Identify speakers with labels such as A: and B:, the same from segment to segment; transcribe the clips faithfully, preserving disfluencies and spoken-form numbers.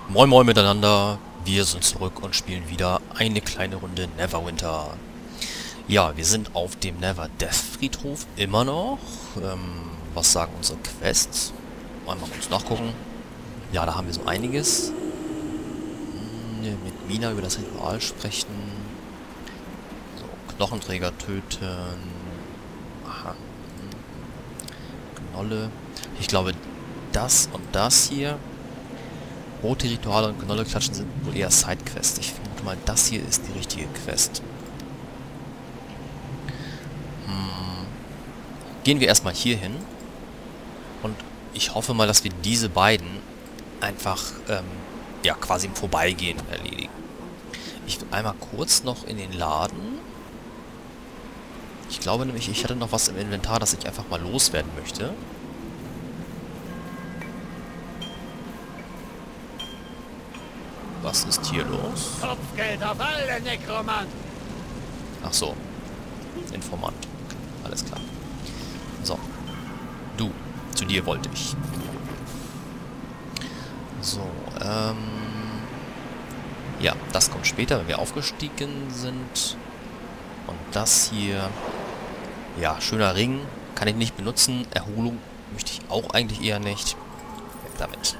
A: Moin Moin miteinander, wir sind zurück und spielen wieder eine kleine Runde Neverwinter. Ja, wir sind auf dem Never Death Friedhof immer noch. Ähm, was sagen unsere Quests? Einmal kurz nachgucken. Ja, da haben wir so einiges. Hm, mit Mina über das Ritual sprechen. So, Knochenträger töten. Aha. Hm. Knolle. Ich glaube, das und das hier. Rote Rituale und Knolle klatschen sind wohl eher Sidequests. Ich vermute mal, das hier ist die richtige Quest. Hm. Gehen wir erstmal hier hin. Und ich hoffe mal, dass wir diese beiden einfach, ähm, ja, quasi im Vorbeigehen erledigen. Ich will einmal kurz noch in den Laden. Ich glaube nämlich, ich hatte noch was im Inventar, das ich einfach mal loswerden möchte. Was ist hier los?
B: Kopfgeld auf alle Nekromanten!
A: Ach so. Informant. Alles klar. So. Du. Zu dir wollte ich. So, ähm... ja, das kommt später, wenn wir aufgestiegen sind. Und das hier... ja, schöner Ring. Kann ich nicht benutzen. Erholung möchte ich auch eigentlich eher nicht. Weg damit.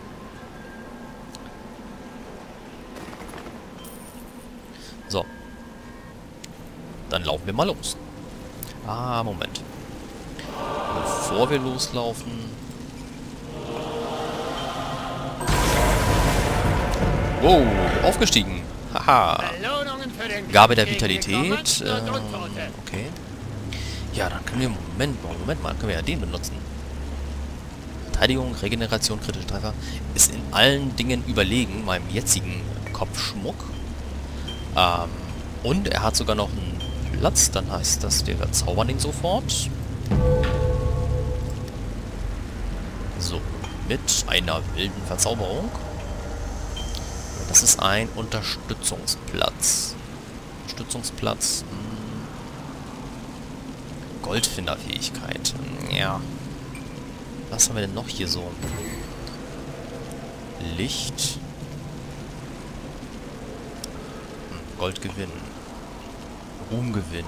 A: So. Dann laufen wir mal los. Ah, Moment. Bevor wir loslaufen... Wow, aufgestiegen. Haha.
B: Belohnungen für den
A: Gabe der
B: Kampf gegen
A: Vitalität.
B: Nekromanten und
A: Ähm,
B: Untote.
A: okay. Ja, dann können wir... Moment mal, Moment mal. Dann können wir ja den benutzen. Verteidigung, Regeneration, kritische Treffer. Ist in allen Dingen überlegen meinem jetzigen Kopfschmuck. Ähm, und er hat sogar noch einen Platz. Dann heißt das, wir verzaubern ihn sofort. So, mit einer wilden Verzauberung. Das ist ein Unterstützungsplatz. Unterstützungsplatz. Hm. Goldfinderfähigkeit. Ja. Was haben wir denn noch hier so? Licht. Hm, Goldgewinn. Ruhmgewinn.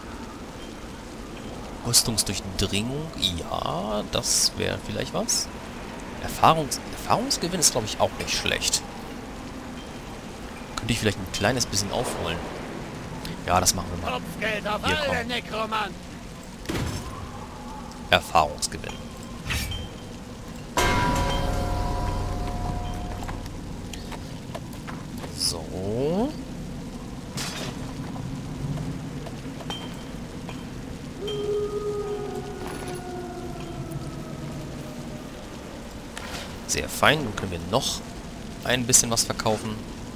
A: Rüstungsdurchdringung. Ja, das wäre vielleicht was. Erfahrungs Erfahrungsgewinn ist, glaube ich, auch nicht schlecht. Könnte ich vielleicht ein kleines bisschen aufholen. Ja, das machen wir mal.
B: Kopfgeld auf
A: Hier,
B: alle
A: komm.
B: Nekromanten!
A: Erfahrungsgewinn. So. Sehr fein. Nun können wir noch ein bisschen was verkaufen.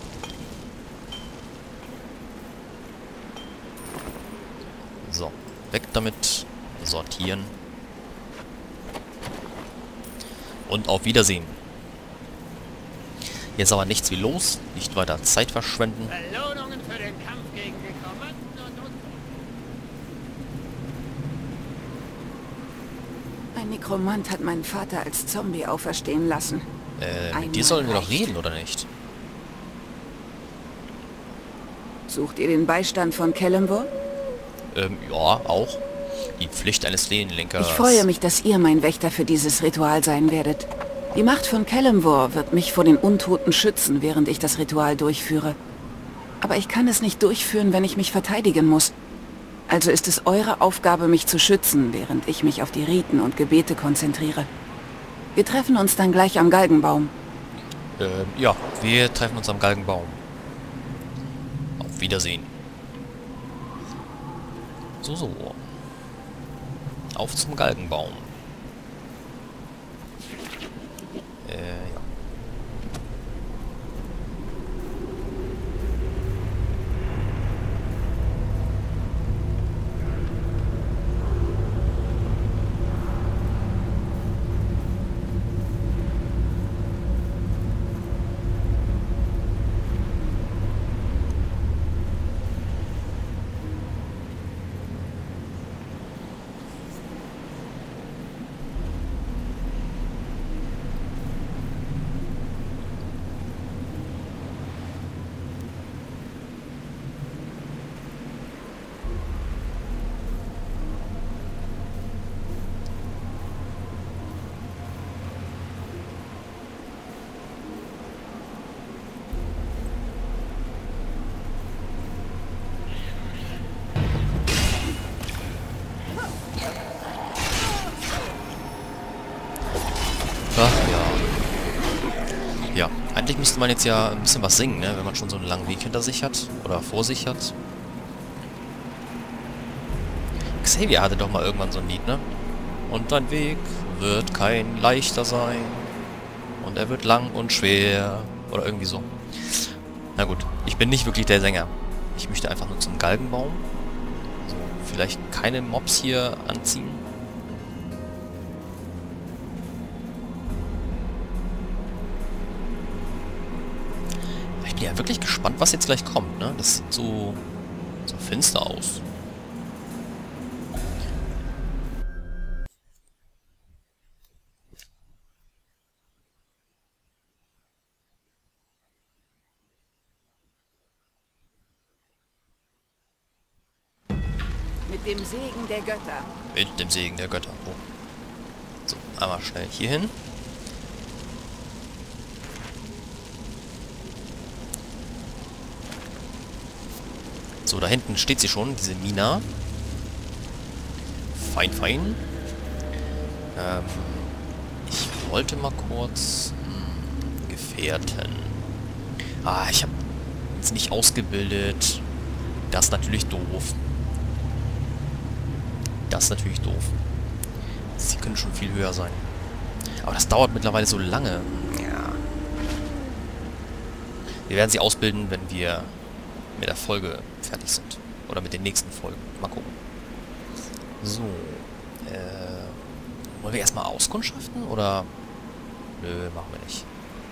A: So, weg damit. Sortieren. Und auf Wiedersehen. Jetzt aber nichts wie los. Nicht weiter Zeit verschwenden.
B: Belohnungen für den Kampf gegen Nekromanten und Untote.
C: Ein Nekromant hat meinen Vater als Zombie auferstehen lassen.
A: Äh, mit
C: Einmal
A: dir sollen wir doch
C: reicht.
A: reden, oder nicht?
C: Sucht ihr den Beistand von Kellenborn?
A: Ähm, ja, auch. Die Pflicht eines Lehnenlenkers.
C: Ich freue mich, dass ihr mein Wächter für dieses Ritual sein werdet. Die Macht von Kellenvor wird mich vor den Untoten schützen, während ich das Ritual durchführe. Aber ich kann es nicht durchführen, wenn ich mich verteidigen muss. Also ist es eure Aufgabe, mich zu schützen, während ich mich auf die Riten und Gebete konzentriere. Wir treffen uns dann gleich am Galgenbaum.
A: Ähm, ja, wir treffen uns am Galgenbaum. Auf Wiedersehen. So, so. Auf zum Galgenbaum. Äh, ja. Eigentlich müsste man jetzt ja ein bisschen was singen, ne? Wenn man schon so einen langen Weg hinter sich hat. Oder vor sich hat. Xavier hatte doch mal irgendwann so ein Lied, ne? Und dein Weg wird kein leichter sein. Und er wird lang und schwer. Oder irgendwie so. Na gut, ich bin nicht wirklich der Sänger. Ich möchte einfach nur zum Galgenbaum. So, vielleicht keine Mobs hier anziehen. Ich bin ja wirklich gespannt, was jetzt gleich kommt, ne? Das sieht so, so finster aus.
C: Mit dem Segen der Götter.
A: Mit dem Segen der Götter. Oh. So, einmal schnell hier hin. So, da hinten steht sie schon, diese Mina. Fein, fein. Ähm, ich wollte mal kurz... Hm, Gefährten. Ah, ich habe jetzt nicht ausgebildet. Das ist natürlich doof. Das ist natürlich doof. Sie können schon viel höher sein. Aber das dauert mittlerweile so lange. Ja. Wir werden sie ausbilden, wenn wir mit der Folge fertig sind. Oder mit den nächsten Folgen. Mal gucken. So. Äh, wollen wir erstmal auskundschaften? Oder... Nö, machen wir nicht.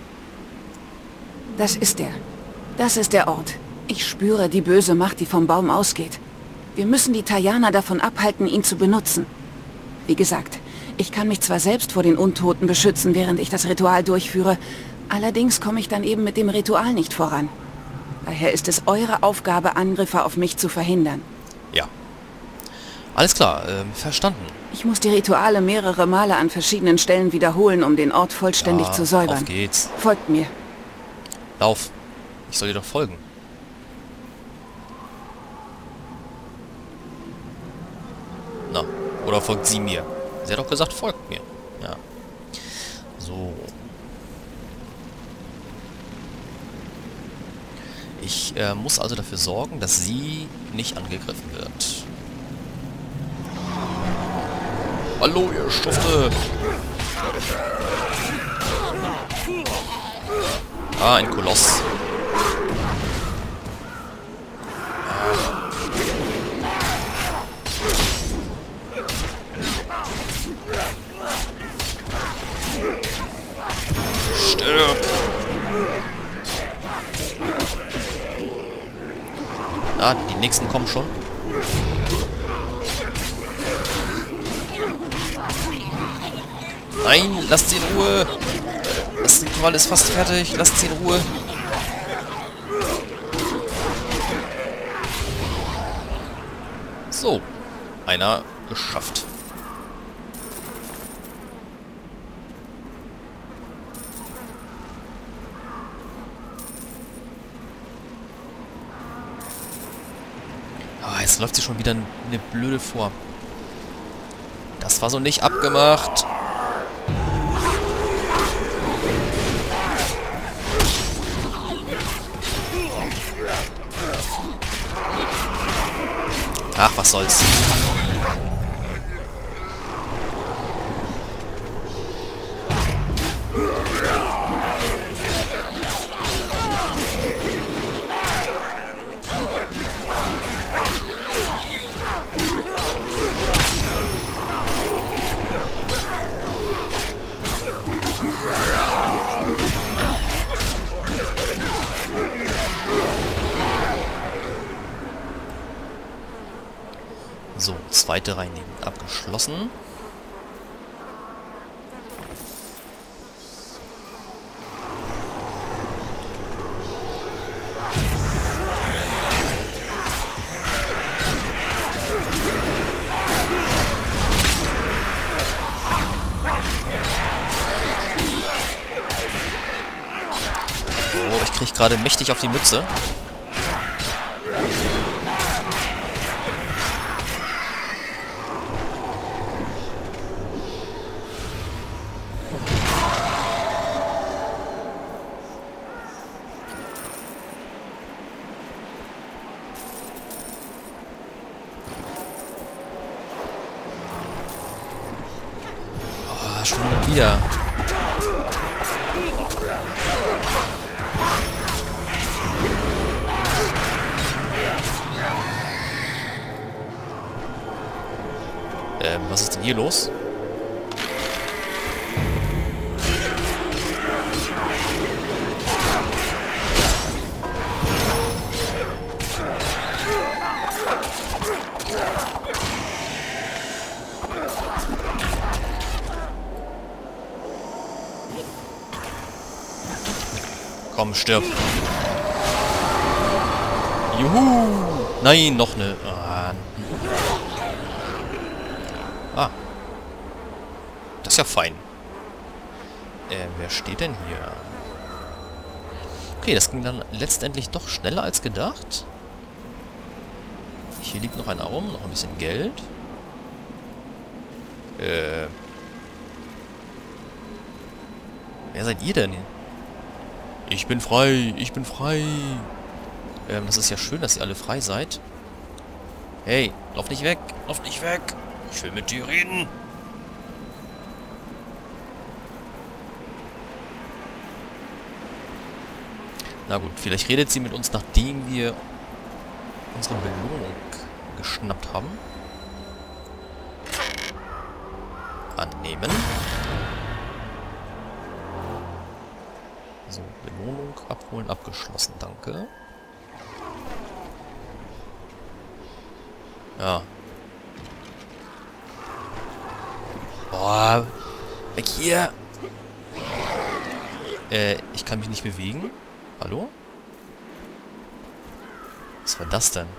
C: Das ist er. Das ist der Ort. Ich spüre die böse Macht, die vom Baum ausgeht. Wir müssen die Tayaner davon abhalten, ihn zu benutzen. Wie gesagt, ich kann mich zwar selbst vor den Untoten beschützen, während ich das Ritual durchführe, allerdings komme ich dann eben mit dem Ritual nicht voran. Daher ist es eure Aufgabe, Angriffe auf mich zu verhindern.
A: Ja. Alles klar, ähm, verstanden.
C: Ich muss die Rituale mehrere Male an verschiedenen Stellen wiederholen, um den Ort vollständig
A: Ja,
C: zu säubern.
A: auf geht's.
C: Folgt mir.
A: Lauf. Ich soll dir doch folgen. Na, oder folgt sie mir? Sie hat doch gesagt, folgt mir. Ja. So. Ich äh, muss also dafür sorgen, dass sie nicht angegriffen wird. Hallo, ihr Schufte! Ah, ein Koloss. Stirb! Ah, die nächsten kommen schon. Nein, lasst sie in Ruhe! Das Ritual ist fast fertig, lasst sie in Ruhe! So, einer geschafft. Ah, jetzt läuft sie schon wieder eine blöde vor. Das war so nicht abgemacht. Ach, was soll's. So, zweite Reinigung abgeschlossen. Oh, ich krieg gerade mächtig auf die Mütze. wieder. Ähm, was ist denn hier los? Komm, stirb. Juhu! Nein, noch eine. Ah. ah. Das ist ja fein. Äh, wer steht denn hier? Okay, das ging dann letztendlich doch schneller als gedacht. Hier liegt noch einer rum, noch ein bisschen Geld. Äh. Wer seid ihr denn? Ich bin frei, ich bin frei. Ähm, das ist ja schön, dass ihr alle frei seid. Hey, lauf nicht weg, lauf nicht weg. Ich will mit dir reden. Na gut, vielleicht redet sie mit uns, nachdem wir unsere Belohnung geschnappt haben. Annehmen. So, Belohnung abholen, abgeschlossen, danke. Ja. Boah, weg hier! Äh, ich kann mich nicht bewegen. Hallo? Was war das denn?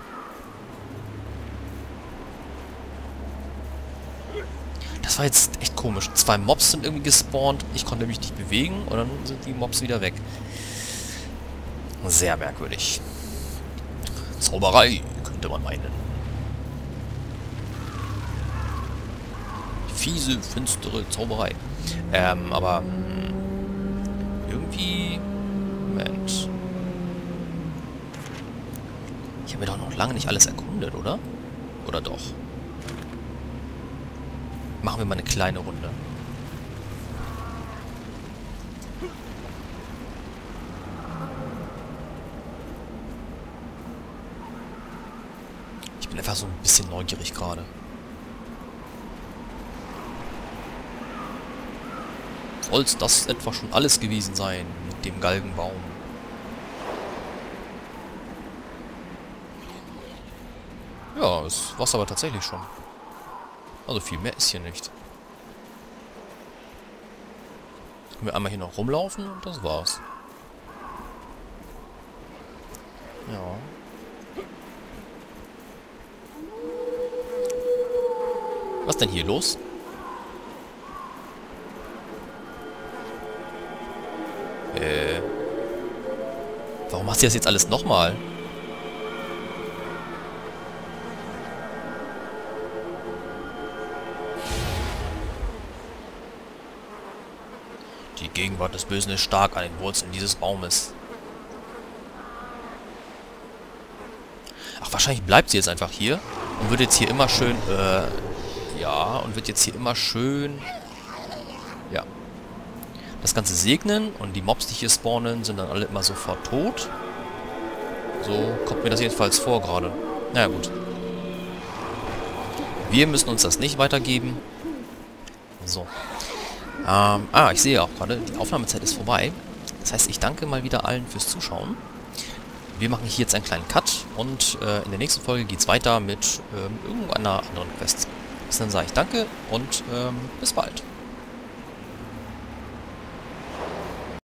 A: Das war jetzt echt komisch. Zwei Mobs sind irgendwie gespawnt. Ich konnte mich nicht bewegen und dann sind die Mobs wieder weg. Sehr merkwürdig. Zauberei, könnte man meinen. Fiese, finstere Zauberei. Ähm, aber... Mh, irgendwie... Moment. Ich habe mir doch noch lange nicht alles erkundet, oder? Oder doch? Machen wir mal eine kleine Runde. Ich bin einfach so ein bisschen neugierig gerade. Soll's das etwa schon alles gewesen sein mit dem Galgenbaum? Ja, es war's aber tatsächlich schon. Also viel mehr ist hier nicht. Können wir einmal hier noch rumlaufen und das war's. Ja. Was denn hier los? Äh. Warum macht sie das jetzt alles nochmal? Die Gegenwart des Bösen ist stark an den Wurzeln dieses Baumes. Ach, wahrscheinlich bleibt sie jetzt einfach hier und wird jetzt hier immer schön, äh, ja, und wird jetzt hier immer schön, ja, das Ganze segnen und die Mobs, die hier spawnen, sind dann alle immer sofort tot. So kommt mir das jedenfalls vor gerade. Naja, gut. Wir müssen uns das nicht weitergeben. So. Ähm, ah, ich sehe auch gerade, die Aufnahmezeit ist vorbei. Das heißt, ich danke mal wieder allen fürs Zuschauen. Wir machen hier jetzt einen kleinen Cut und äh, in der nächsten Folge geht es weiter mit ähm, irgendeiner anderen Quest. Bis dann sage ich danke und ähm, bis bald.